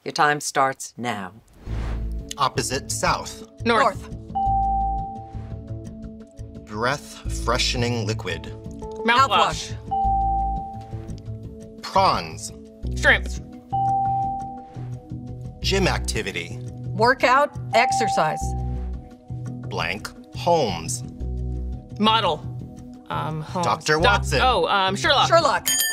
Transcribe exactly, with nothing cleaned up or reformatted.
Your time starts now. Opposite south. North. Breath freshening liquid. Mouthwash. Prawns. Shrimp. Gym activity. Workout, exercise. Blank. Holmes. Model. Um, Holmes. Doctor Doc- Watson. Oh, um, Sherlock. Sherlock.